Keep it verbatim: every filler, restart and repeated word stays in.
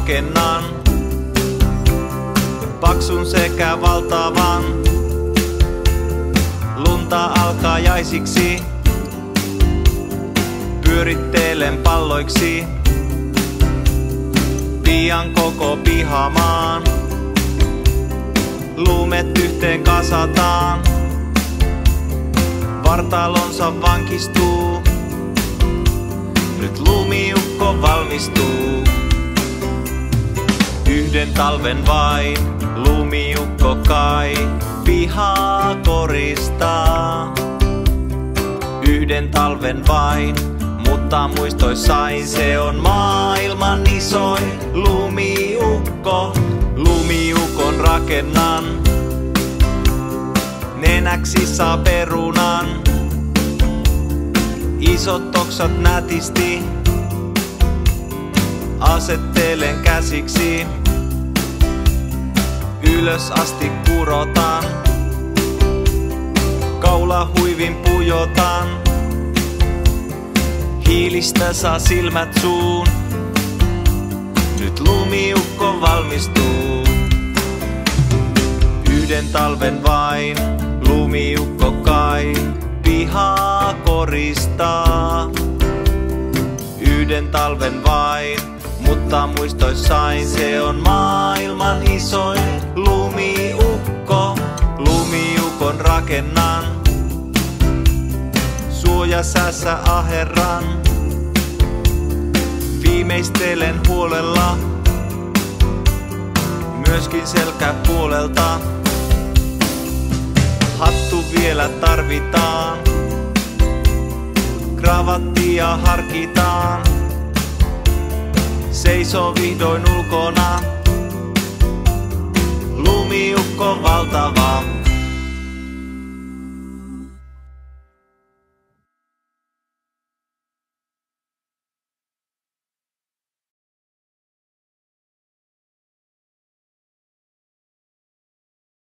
rakennan, paksun sekä valtavan. Lunta alkaa jaisiksi, pyörittelen palloiksi. Pian koko pihamaan, lumet yhteen kasataan. Vartalonsa vankistuu, nyt lumiukko valmistuu. Yhden talven vain, lumiukko kai pihaa koristaa. Yhden talven vain, mutta muistoissain se on maailman isoin lumiukko. Lumiukon rakennan, nenäksi saa perunan. Isot oksat nätisti, asettelen käsiksi. Ylös asti kurotan, kaula huivin pujotan. Hiilistä saa silmät suun, nyt lumiukko valmistuu. Yhden talven vain, lumiukko kai pihaa koristaa. Yhden talven vain, mutta muistoissain se on maailman isoin lumiukko. Lumiukon rakennan, suojasäässä aherran. Viimeistelen huolella, myöskin selkäpuolelta. Hattu vielä tarvitaan, kravattia harkitaan. Seisoo vihdoin ulkona, lumiukko valtava.